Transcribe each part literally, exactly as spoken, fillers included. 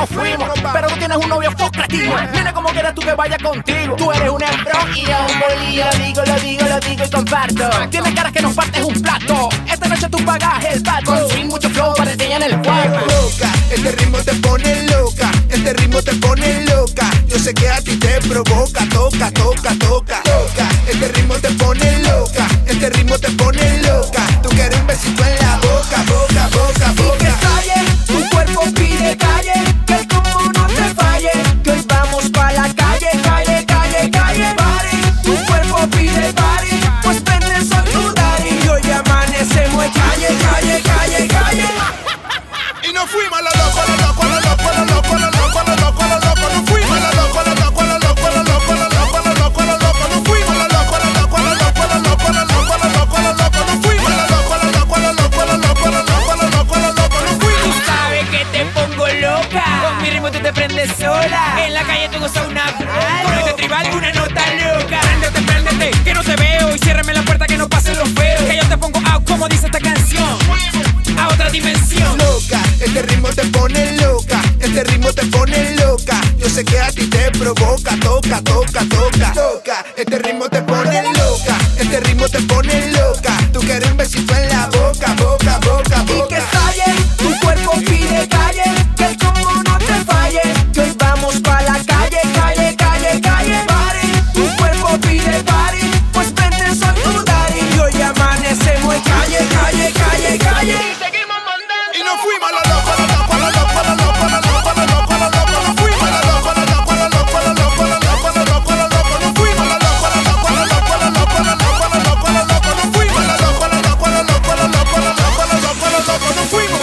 nos fuimos. Pero tú tienes un novio fuck cretino. Mira como quieres tú que vaya contigo. Tú eres un embrón y yo un bolillo. Digo, lo digo, lo digo y comparto. Tienes caras que nos partes un plato. Esta noche tú pagas el pato. Con swing, mucho flow para enseñar en el cuarto. Loca, este ritmo te pone loca. Este ritmo te pone loca. Yo sé que a ti te provoca. Toca, toca, toca. Toca, este ritmo te pone loca. Este ritmo te pone loca. Tú quieres un besito en la boca, boca, boca, boca. Y que estalle, tu cuerpo pide calle. Que el combo no te falle. Que hoy vamos pa' la calle, calle, calle, calle. Party, tu cuerpo pide party. Pues vente, soy tu daddy. Y hoy amanecemos en calle, calle, calle, calle. Y nos fuimos a lo loco, a lo loco, a lo loco, a lo loco, a lo loco, a lo loco, a lo loco. Nos fuimos a lo loco, a lo loco, a lo loco, a lo loco, a lo loco, a lo loco, a lo loco. Nos fuimos a lo loco, a lo loco, a lo loco, a lo loco, a lo loco, a lo loco, a lo loco. Nos fuimos a lo loco, a lo loco, a lo loco, a lo loco, a lo loco, a lo loco, a lo loco. Nos fuimos. Tú sabes que te pongo loca. Con mi ritmo tú te prendes sola. En la calle tú gozas una bala. Con este tribal una nota loca. Préndete, préndete, que no te veo. Y ciérrame la puerta que no pasen los feos. Que yo te pongo out como dice esta canción. A otra dimensión. Loca, este ritmo te pone loca. Este ritmo te pone loca. Yo sé que a ti te provoca. Toca, toca, toca. Toca, este ritmo te pone loca. Este ritmo te pone loca. Tú quieres un besito en la boca, boca, boca, boca. Y que estalle, tu cuerpo pide calle. Que el combo no te falle. Que hoy vamos pa' la calle, calle, calle, calle. Party, tu cuerpo pide party. Pues vente, soy tu daddy. Y hoy amanecemos en calle, calle, calle, calle. Y nos fuimos a lo loco, a lo loco, a lo loco, a lo loco, a lo loco, a lo loco, a lo loco. Nos fuimos a lo loco, a lo loco, a lo loco, a lo loco, a lo loco, a lo loco, a lo loco. Nos fuimos a lo loco, a lo loco, a lo loco, a lo loco, a lo loco, a lo loco, a lo loco. Nos fuimos a lo loco, a lo loco, a lo loco, a lo loco, a lo loco, a lo loco, a lo loco. Nos fuimos.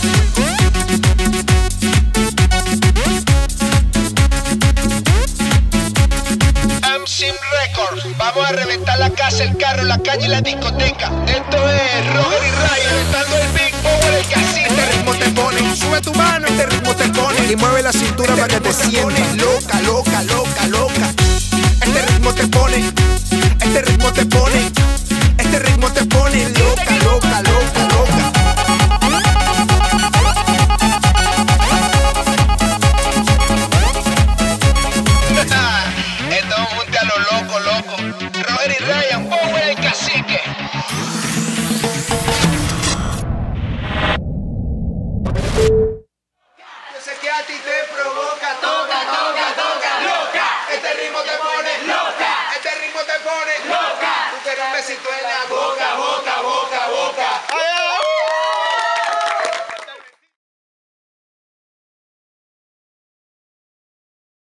Amsim Records, vamos a reventar la casa, el carro, la calle y la discoteca. Esto es Roger y Ray, reventando el Big Power, el casino. Este ritmo te pone, sube tu mano, este ritmo te pone. Y mueve la cintura para que te sientas loca, loca, loca, loca. Este ritmo te pone, este ritmo te pone, este ritmo te pone loca, loca, loca.